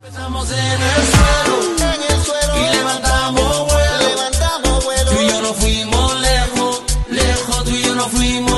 Empezamos en el suelo y levantamos vuelo. Tú y yo nos fuimos lejos, lejos, tú y yo nos fuimos.